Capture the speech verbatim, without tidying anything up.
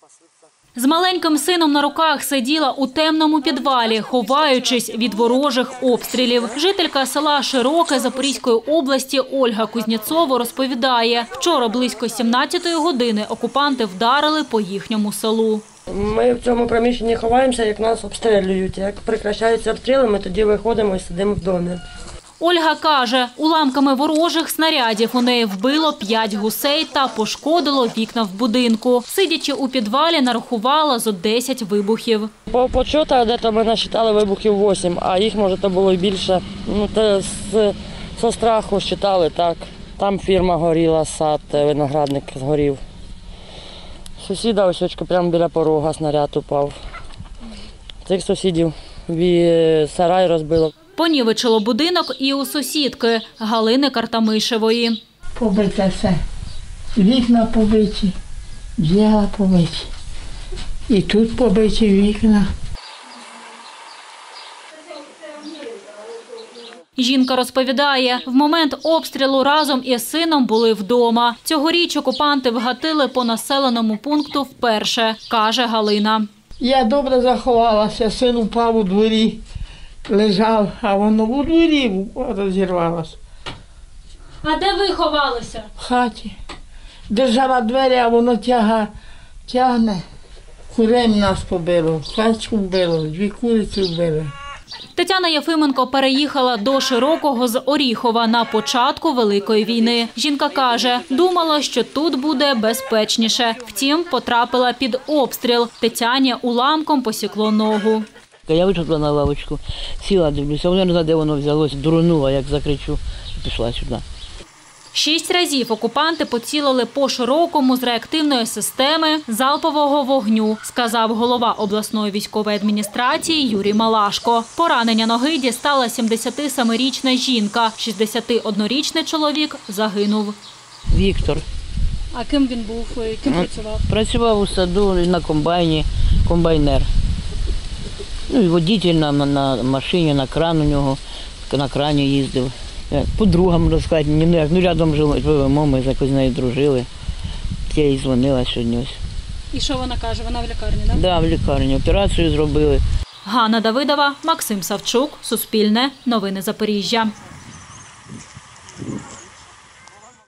З маленьким сином на руках сиділа у темному підвалі, ховаючись від ворожих обстрілів. Жителька села Широке Запорізької області Ольга Кузнєцова розповідає, вчора близько сімнадцятої години окупанти вдарили по їхньому селу. Ми в цьому приміщенні ховаємося, як нас обстрілюють. Як прекращаються обстріли, ми тоді виходимо і сидимо в домі. Ольга каже, уламками ворожих снарядів у неї вбило п'ять гусей та пошкодило вікна в будинку. Сидячи у підвалі, нарахувала зо десять вибухів. По почутах, де-то ми насчитали вибухів вісім, а їх, може, то було і більше. Ну, то з, зі страху считали так. Там фірма горіла, сад, виноградник згорів. Сусіда ось прямо біля порога снаряд упав. Цих сусідів сарай розбило. Понівечило будинок і у сусідки Галини Картамишевої. Побите все. Вікна побиті, дзеркала побиті. І тут побиті вікна. Жінка розповідає, в момент обстрілу разом із сином були вдома. Цьогоріч окупанти вгатили по населеному пункту вперше, каже Галина. Я добре заховалася, син упав у дворі, лежав, а воно у дворі розірвалося. А де ви ховалися? В хаті. Держала двері, а воно тяга, тягне. Курей нас побило, качку вбило, дві куриці вбили. Тетяна Єфименко переїхала до Широкого з Оріхова на початку Великої війни. Жінка каже, думала, що тут буде безпечніше. Втім, потрапила під обстріл. Тетяні уламком посікло ногу. Я вийшла на лавочку, сіла, дивлюся, вона не знає, де воно взялося, дурунула, як закричу, і пішла сюди. Шість разів окупанти поцілили по Широкому з реактивної системи залпового вогню, сказав голова обласної військової адміністрації Юрій Малашко. Поранення ноги дістала сімдесятисемирічна жінка, шістдесятиоднорічний чоловік загинув. Віктор. А ким він був, ким працював? Працював у саду на комбайні, комбайнер. Ну, і водитель на, на машині, на кран у нього, на крані їздив. Подруга, можна сказати, ну рядом живемо, ми якось з нею дружили. Я їй дзвонила сьогодні ось. І що вона каже? Вона в лікарні, так? Так, да, в лікарні. Операцію зробили. Ганна Давидова, Максим Савчук, Суспільне, Новини Запоріжжя.